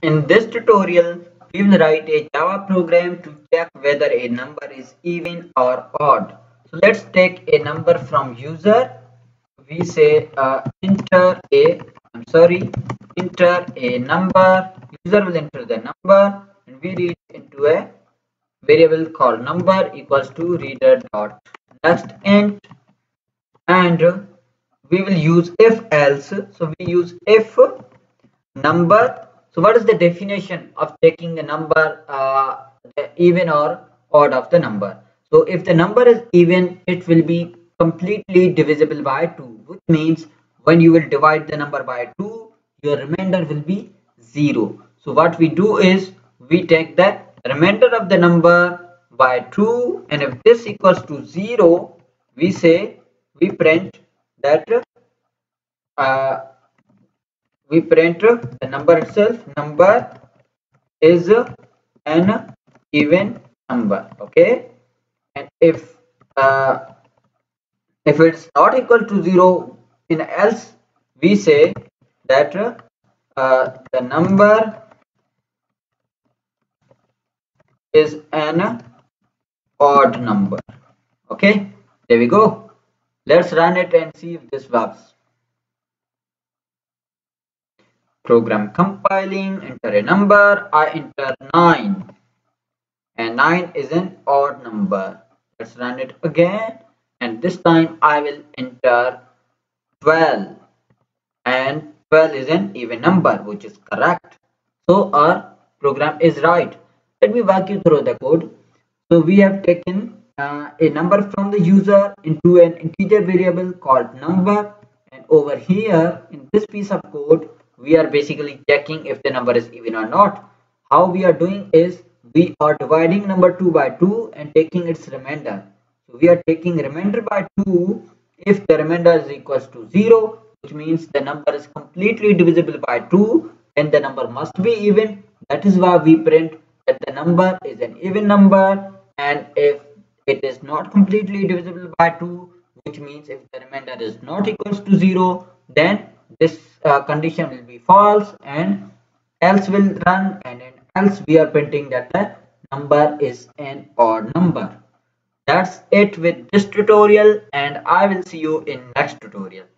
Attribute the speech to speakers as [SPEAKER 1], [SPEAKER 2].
[SPEAKER 1] In this tutorial, we will write a Java program to check whether a number is even or odd. So let's take a number from user. We say enter a number. User will enter the number and we read into a variable called number equals to reader dot next int, and we will use if else. So we use if number. So what is the definition of taking a number even or odd of the number? So if the number is even, it will be completely divisible by 2, which means when you will divide the number by 2, your remainder will be 0. So what we do is we take the remainder of the number by 2, and if this equals to 0, we say we print that uh, we print the number itself. Number is an even number. Okay, and if it's not equal to 0, in else we say that the number is an odd number. Okay, there we go. Let's run it and see if this works. Program compiling, enter a number. I enter 9, and 9 is an odd number. Let's run it again, and this time I will enter 12, and 12 is an even number, which is correct. So our program is right. Let me walk you through the code. So we have taken a number from the user into an integer variable called number, and over here in this piece of code we are basically checking if the number is even or not. How we are doing is we are dividing number 2 by 2 and taking its remainder. So we are taking remainder by 2. If the remainder is equals to 0, which means the number is completely divisible by 2, then the number must be even. That is why we print that the number is an even number, and if it is not completely divisible by 2, which means if the remainder is not equals to 0, then this condition will be false and else will run, and in else we are printing that the number is an odd number. That's it with this tutorial, and I will see you in next tutorial.